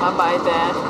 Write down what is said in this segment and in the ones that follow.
I'll buy that.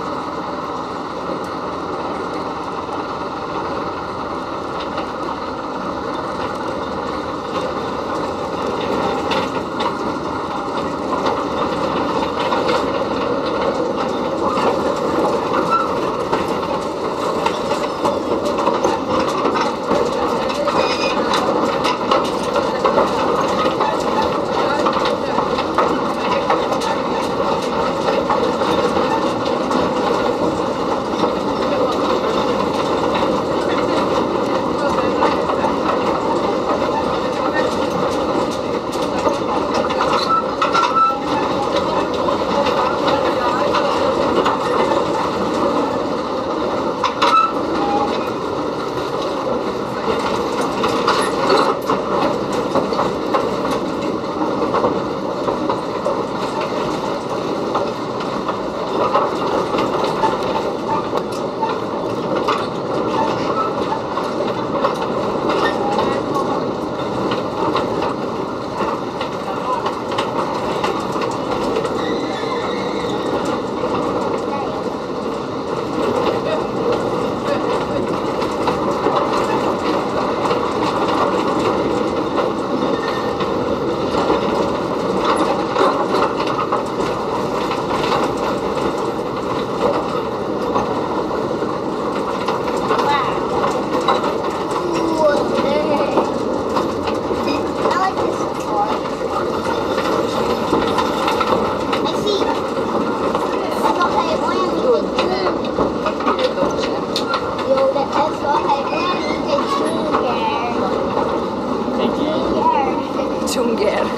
Dżungiel.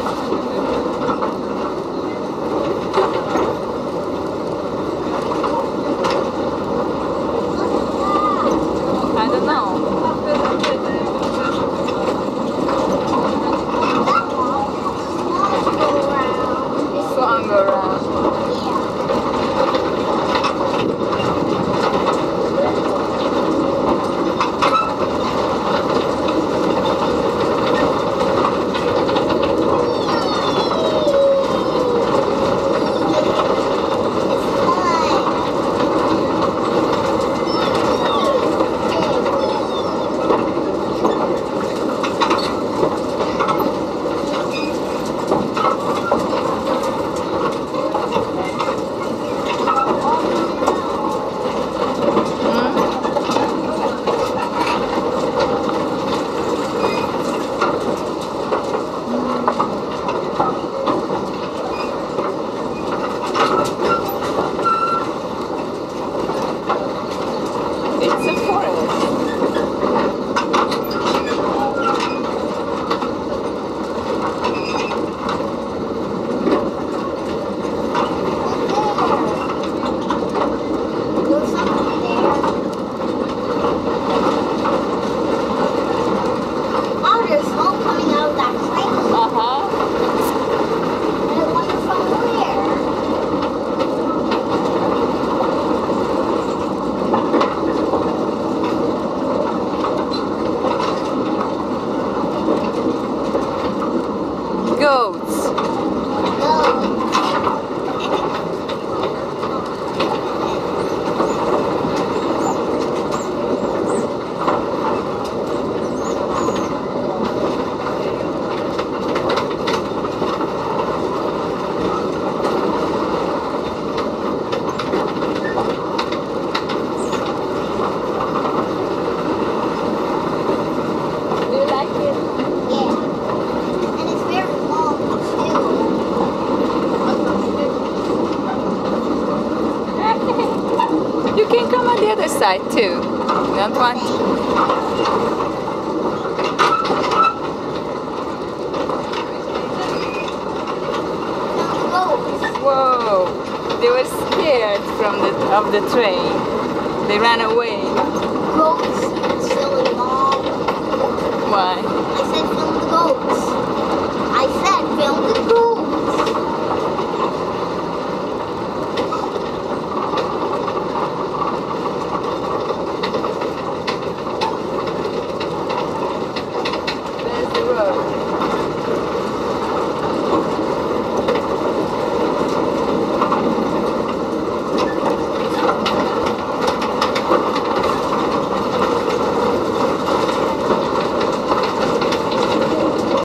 I don't know. Swung around. It's a forest. Oh, there's smoke coming out of that flame. Uh-huh. And I wonder from where. Goats. Do you like it? Yeah. And it's very long too. You can come on the other side too. You don't want to? Whoa! They were scared of the train. They ran away. Goats, silly mom. Why? I said